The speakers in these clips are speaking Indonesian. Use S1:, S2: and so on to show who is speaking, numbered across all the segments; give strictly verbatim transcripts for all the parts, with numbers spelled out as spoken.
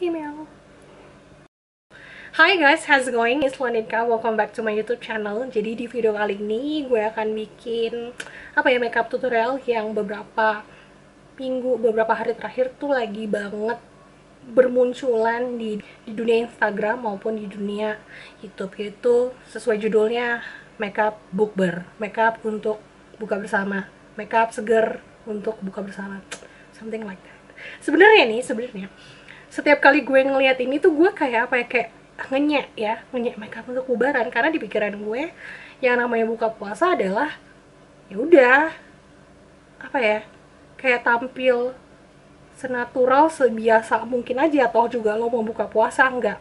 S1: email. Hi guys, how's it going? It's Landinka, welcome back to my YouTube channel. Jadi di video kali ini gue akan bikin apa ya makeup tutorial yang beberapa minggu, beberapa hari terakhir tuh lagi banget bermunculan di, di dunia Instagram maupun di dunia YouTube, yaitu sesuai judulnya makeup bookber, makeup untuk buka bersama, makeup seger untuk buka bersama, something like that. Sebenarnya nih, sebenarnya setiap kali gue ngeliat ini tuh gue kayak apa ya, kayak ngenyek ya, ngenyek makeup untuk bubaran, karena di pikiran gue yang namanya buka puasa adalah ya udah apa ya, kayak tampil senatural sebiasa mungkin aja, toh juga lo mau buka puasa, nggak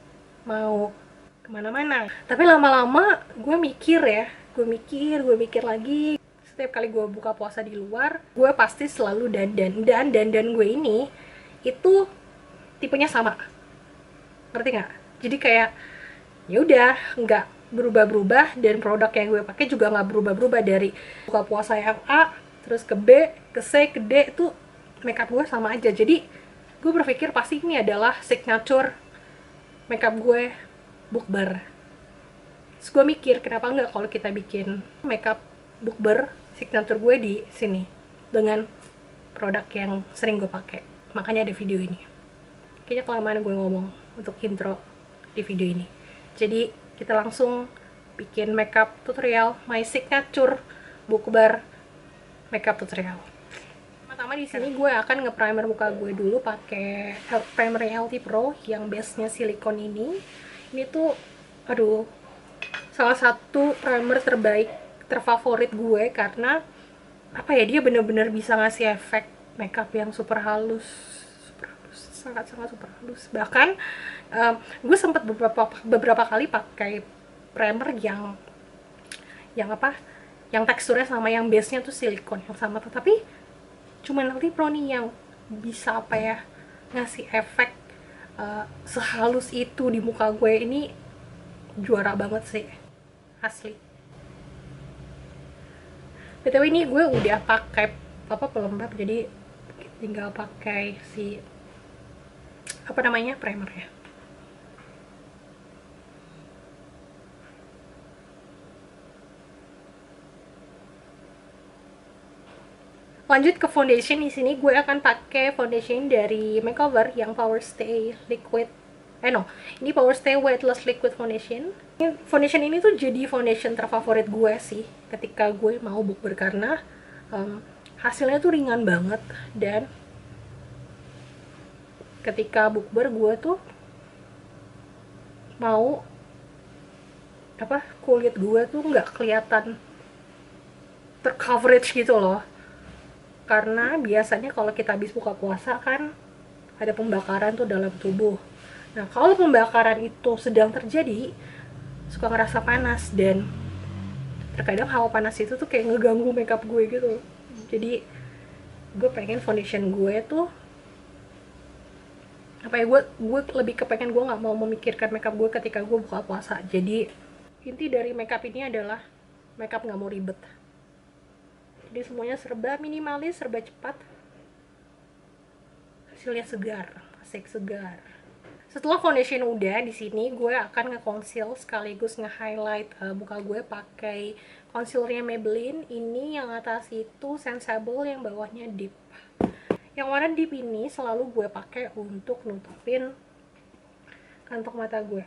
S1: mau kemana-mana. Tapi lama-lama gue mikir ya, gue mikir, gue mikir lagi, setiap kali gue buka puasa di luar, gue pasti selalu dandan, dan dandan gue ini itu tipenya sama, ngerti nggak? Jadi kayak ya udah nggak berubah-berubah, dan produk yang gue pakai juga nggak berubah-berubah dari buka puasa yang A terus ke B, ke C, ke D, itu makeup gue sama aja. Jadi gue berpikir pasti ini adalah signature makeup gue bukber. Terus gue mikir kenapa nggak kalau kita bikin makeup bukber signature gue di sini dengan produk yang sering gue pakai. Makanya ada video ini. Kayaknya kelamaan gue ngomong untuk intro di video ini. Jadi kita langsung bikin makeup tutorial my signature bukber makeup tutorial. Pertama di sini gue akan nge-primer muka gue dulu pakai primer L T Pro yang base-nya silikon ini. Ini tuh aduh, salah satu primer terbaik, terfavorit gue, karena apa ya, dia bener-bener bisa ngasih efek makeup yang super halus, super halus, sangat-sangat super halus. Bahkan um, gue sempat beberapa beberapa kali pakai primer yang yang apa, yang teksturnya sama, yang base-nya tuh silikon yang sama, tetapi cuman L T Pro nih yang bisa apa ya, ngasih efek uh, sehalus itu di muka gue. Ini juara banget sih, asli. B T W ini gue udah pakai apa, pelembab, jadi tinggal pakai si apa namanya, primernya. Lanjut ke foundation. Di sini gue akan pakai foundation dari Makeover yang Power Stay Liquid. Eh no, ini Power Stay Weightless Liquid Foundation. Foundation ini tuh jadi foundation terfavorit gue sih ketika gue mau bukber, karena um, hasilnya tuh ringan banget, dan ketika bukber gue tuh mau apa, kulit gue tuh nggak kelihatan tercoverage gitu loh. Karena biasanya kalau kita habis buka puasa kan ada pembakaran tuh dalam tubuh. Nah, kalau pembakaran itu sedang terjadi, suka ngerasa panas, dan terkadang hawa panas itu tuh kayak ngeganggu makeup gue gitu. Jadi gue pengen foundation gue tuh apa ya, gue gue lebih kepengen gue nggak mau memikirkan makeup gue ketika gue buka puasa. Jadi inti dari makeup ini adalah makeup nggak mau ribet. Jadi semuanya serba minimalis, serba cepat, hasilnya segar, asik segar. Setelah foundation udah, di sini gue akan nge-conceal sekaligus nge-highlight uh, muka gue pakai concealernya Maybelline. Ini yang atas itu Sensible, yang bawahnya Deep. Yang warna Deep ini selalu gue pakai untuk nutupin kantong mata gue,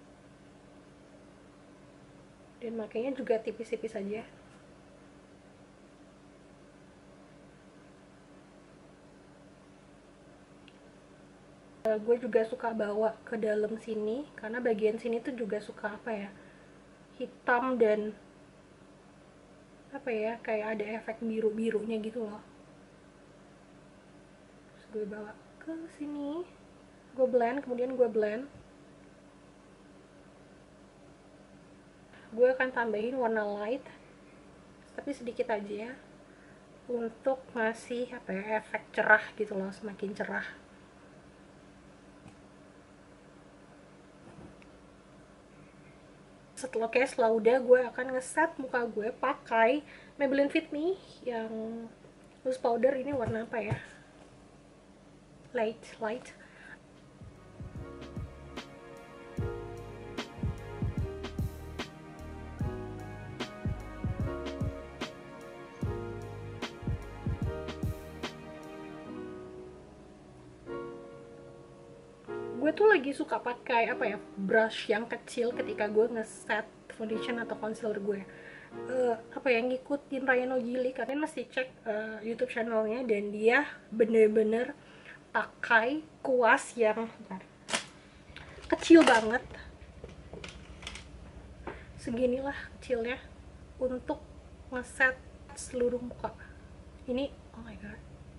S1: dan makanya juga tipis-tipis aja. Gue juga suka bawa ke dalam sini, karena bagian sini tuh juga suka apa ya, hitam, dan apa ya, kayak ada efek biru-birunya gitu loh. Terus gue bawa ke sini, gue blend, kemudian gue blend. Gue akan tambahin warna light, tapi sedikit aja, untuk ngasih apa ya, efek cerah gitu loh, semakin cerah. Setelah kayak setelah udah, gue akan ngeset muka gue pakai Maybelline Fit Me yang loose powder. Ini warna apa ya, light light gue tuh lagi suka pakai apa ya, brush yang kecil ketika gue ngeset foundation atau concealer gue. Uh, apa ya, ngikutin Ryan Ogili, kalian mesti cek uh, YouTube channelnya, dan dia bener-bener pakai kuas yang bentar, kecil banget, seginilah kecilnya, untuk ngeset seluruh muka. Ini oh my god,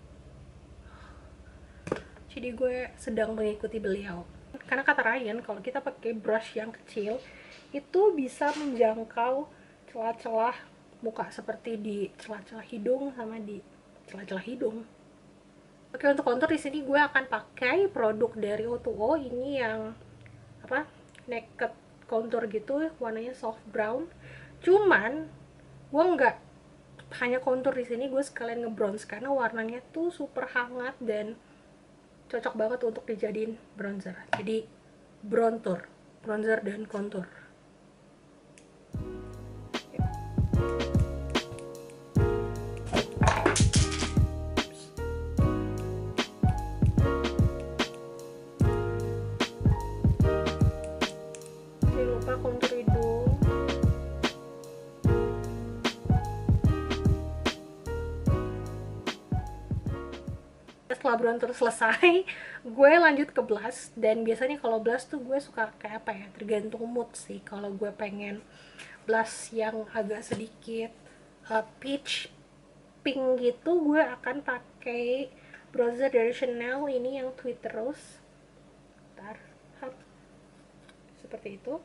S1: jadi gue sedang mengikuti beliau, karena kata Ryan kalau kita pakai brush yang kecil itu bisa menjangkau celah-celah muka, seperti di celah-celah hidung sama di celah-celah hidung. Oke, untuk kontur di sini gue akan pakai produk dari O two O, ini yang apa, naked contour gitu, warnanya soft brown. Cuman gue nggak hanya kontur di sini, gue sekalian ngebronze karena warnanya tuh super hangat dan cocok banget untuk dijadiin bronzer. Jadi bronzer, bronzer dan kontur. Jangan lupa kontur hidung. Setelah bronzer selesai, gue lanjut ke blush. Dan biasanya kalau blush tuh gue suka kayak apa ya, tergantung mood sih. Kalau gue pengen blush yang agak sedikit uh, peach pink gitu, gue akan pakai bronzer dari Chanel, ini yang Twitter Rose. Bentar, hap. Seperti itu.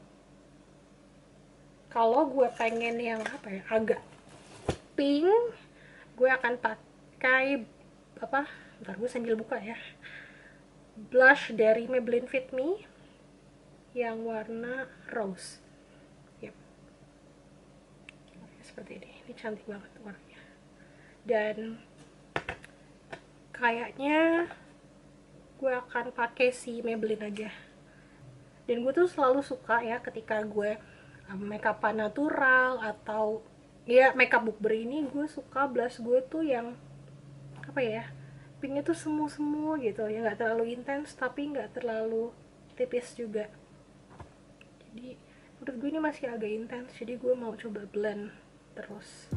S1: Kalau gue pengen yang apa ya, agak pink, gue akan pakai apa, bentar gue sambil buka ya, blush dari Maybelline Fit Me yang warna rose. Yep. Seperti ini, ini cantik banget warnanya. Dan kayaknya gue akan pakai si Maybelline aja. Dan gue tuh selalu suka ya ketika gue um, makeupan natural atau ya makeup bukber ini, gue suka blush gue tuh yang apa ya, pinknya tuh semu-semu gitu ya, nggak terlalu intens tapi nggak terlalu tipis juga. Jadi menurut gue ini masih agak intens, jadi gue mau coba blend terus.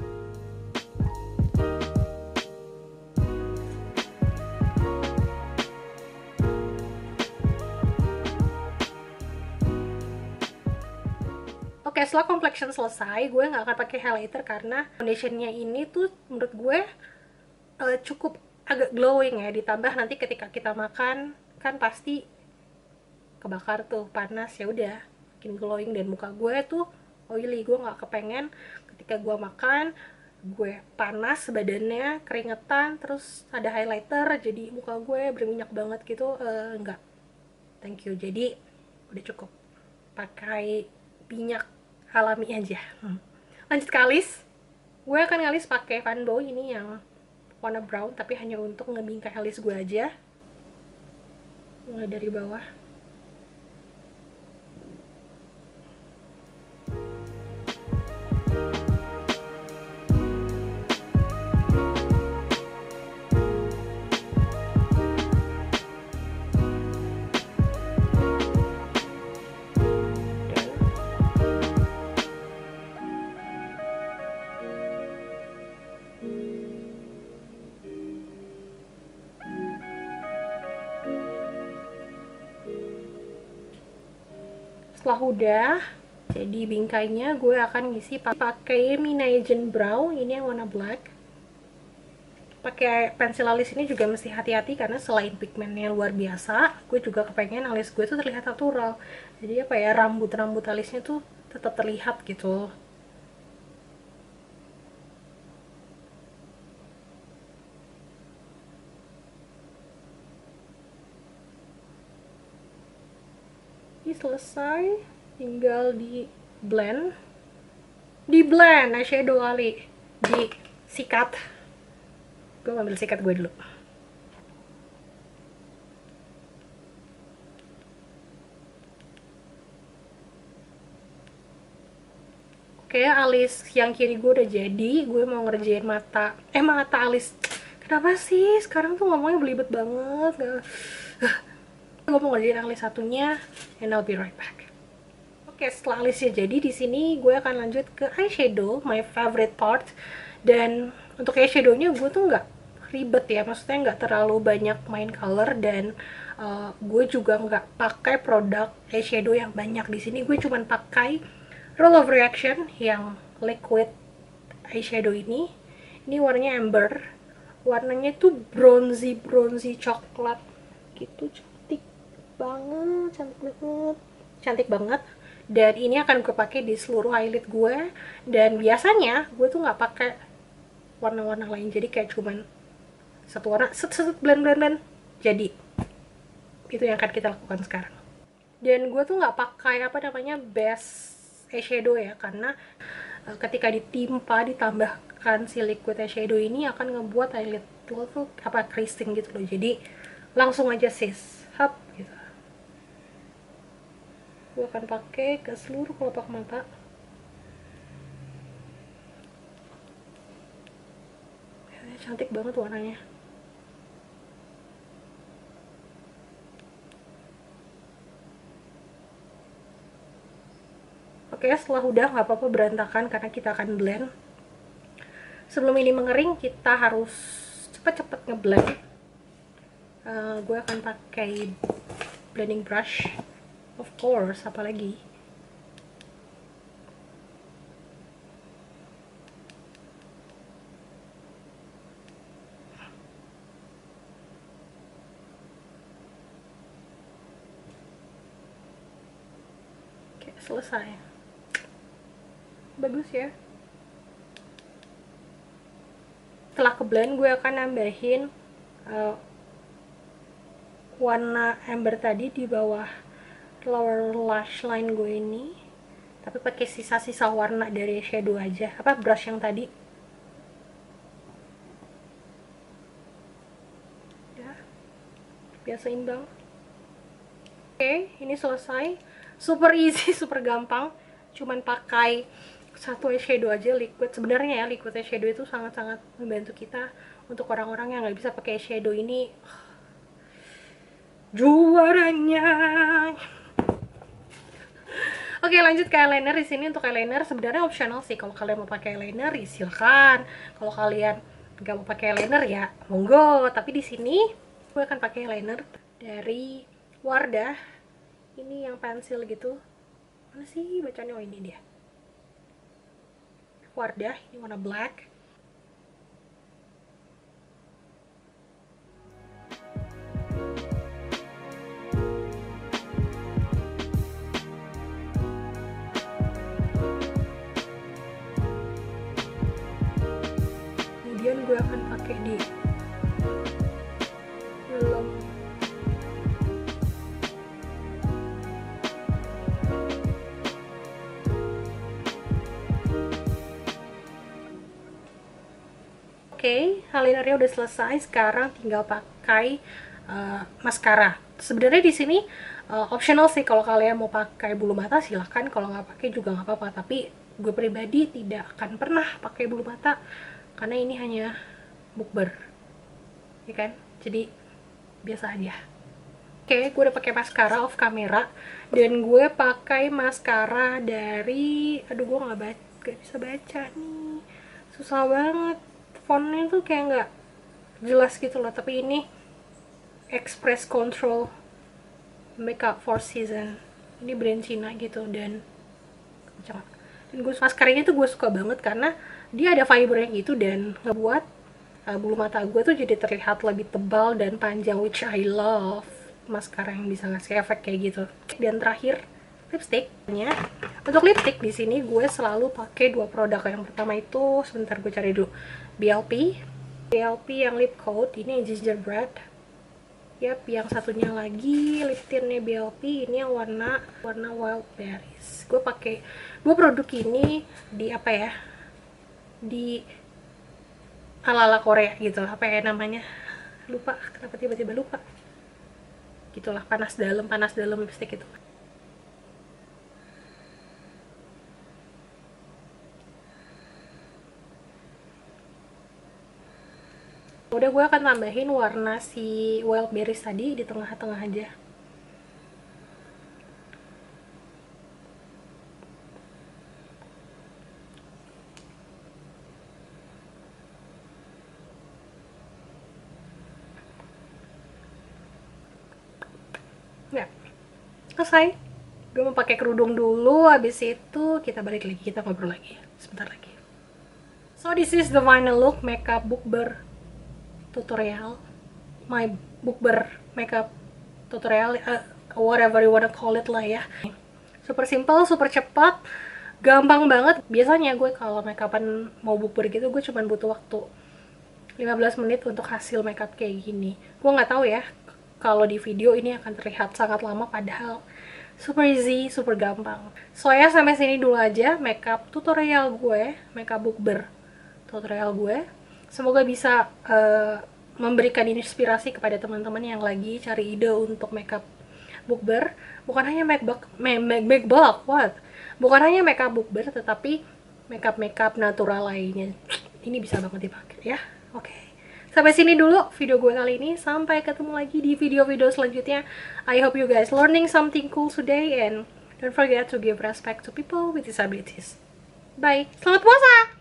S1: Oke, setelah complexion selesai, gue nggak akan pakai highlighter karena foundationnya ini tuh menurut gue uh, cukup agak glowing ya, ditambah nanti ketika kita makan kan pasti kebakar tuh, panas, ya udah bikin glowing. Dan muka gue tuh oily, gue nggak kepengen ketika gue makan gue panas badannya, keringetan, terus ada highlighter jadi muka gue berminyak banget gitu. Uh, enggak, thank you. Jadi udah cukup pakai minyak alami aja. hmm. Lanjut ke alis, gue akan ngalis pakai Van Bow, ini yang warna brown, tapi hanya untuk ngebingkai alis gue aja. Mulai dari bawah. Setelah udah jadi bingkainya, gue akan ngisi pakai Minagen Brow, ini yang warna black. Pakai pensil alis ini juga mesti hati-hati karena selain pigmennya luar biasa, gue juga kepengen alis gue tuh terlihat natural. Jadi apa ya, rambut-rambut alisnya tuh tetap terlihat gitu. Ini selesai, tinggal di blend, di blend eyeshadow kali, di sikat. Gue ambil sikat gue dulu. Oke, alis yang kiri gue udah jadi. Gue mau ngerjain mata, eh mata alis. Kenapa sih sekarang tuh ngomongnya belibet banget? Gue mau ngerjain alis satunya, and I'll be right back. Oke, setelah alisnya jadi, di sini gue akan lanjut ke eyeshadow, my favorite part. Dan untuk eyeshadownya gue tuh nggak ribet ya, maksudnya nggak terlalu banyak main color, dan uh, gue juga nggak pakai produk eyeshadow yang banyak. Di sini gue cuman pakai Roll of Reaction yang liquid eyeshadow ini. Ini warnanya amber, warnanya tuh bronzy bronzy coklat gitu, cantik banget, cantik banget, cantik banget. Dan ini akan gue pakai di seluruh eyelid gue. Dan biasanya gue tuh nggak pakai warna-warna lain, jadi kayak cuman satu warna, set set blend blend blend jadi. Itu yang akan kita lakukan sekarang. Dan gue tuh nggak pakai apa namanya base eyeshadow ya, karena uh, ketika ditimpa ditambahkan si liquid eyeshadow ini akan ngebuat eyelid lo tuh apa creasing gitu loh. Jadi langsung aja sis, hap gitu. Gue akan pakai ke seluruh kelopak mata. Cantik banget warnanya. Oke, setelah udah nggak apa-apa berantakan karena kita akan blend. Sebelum ini mengering, kita harus cepet-cepet ngeblend. Uh, gue akan pakai blending brush, of course, apalagi. Oke, selesai. Bagus ya. Setelah ke blend, gue akan nambahin uh, warna amber tadi di bawah lower lash line gue ini, tapi pakai sisa-sisa warna dari shadow aja, apa brush yang tadi ya, biasa imbang. Oke, ini selesai, super easy, super gampang, cuman pakai satu eyeshadow aja liquid. Sebenarnya ya liquid eyeshadow itu sangat-sangat membantu kita untuk orang-orang yang nggak bisa pakai eyeshadow. Ini juaranya. Oke, lanjut ke eyeliner. Di sini untuk eyeliner sebenarnya optional sih. Kalau kalian mau pakai eyeliner, ya silakan. Kalau kalian nggak mau pakai eyeliner ya monggo. Tapi di sini gue akan pakai eyeliner dari Wardah. Ini yang pensil gitu. Mana sih bacanya? Oh, ini dia. Wardah, ini warna black. Kemudian gue akan pakai di belum Oke, okay, eyelinernya udah selesai. Sekarang tinggal pakai uh, maskara. Sebenarnya di sini uh, optional sih. Kalau kalian mau pakai bulu mata silahkan. Kalau nggak pakai juga nggak apa-apa. Tapi gue pribadi tidak akan pernah pakai bulu mata karena ini hanya bukber, ya kan? Jadi biasa aja. Oke, okay, gue udah pakai maskara off kamera dan gue pakai maskara dari, aduh gue nggak baca, nggak bisa baca nih, susah banget. Fontnya tuh kayak nggak jelas gitu loh, tapi ini Express Control Makeup Four Seasons, ini brand Cina gitu. Dan dan gue maskaranya tuh gue suka banget karena dia ada fibernya gitu dan ngebuat uh, bulu mata gue tuh jadi terlihat lebih tebal dan panjang, which I love maskara yang bisa ngasih efek kayak gitu. Dan terakhir lipsticknya. Untuk lipstick di sini gue selalu pakai dua produk. Yang pertama itu sebentar gue cari dulu, B L P B L P yang lip coat, ini yang gingerbread. Yap, yang satunya lagi lip tintnya B L P, ini yang warna warna wild berries. Gue pakai dua produk ini di apa ya, di ala-ala Korea gitu, apa ya namanya, lupa, kenapa tiba-tiba lupa, gitulah, panas dalam panas dalam lipstick itu. Udah, gue akan tambahin warna si wild berries tadi di tengah-tengah aja. Ya, selesai. Gue mau pakai kerudung dulu, habis itu kita balik lagi, kita ngobrol lagi sebentar lagi. So this is the final look makeup bookber tutorial, my bookber makeup tutorial, uh, whatever you wanna call it lah ya. Super simple, super cepat, gampang banget. Biasanya gue kalau makeupan mau bookber gitu, gue cuma butuh waktu lima belas menit untuk hasil makeup kayak gini. Gue nggak tahu ya kalau di video ini akan terlihat sangat lama, padahal super easy, super gampang. So ya, sampai sini dulu aja makeup tutorial gue, makeup bookber tutorial gue. Semoga bisa uh, memberikan inspirasi kepada teman-teman yang lagi cari ide untuk makeup bookber. Bukan hanya makeup make book, what? Bukan hanya makeup bookber, tetapi makeup makeup natural lainnya. Ini bisa banget dipakai ya. Oke. Okay. Sampai sini dulu video gue kali ini. Sampai ketemu lagi di video-video selanjutnya. I hope you guys learning something cool today, and don't forget to give respect to people with disabilities. Bye. Selamat puasa.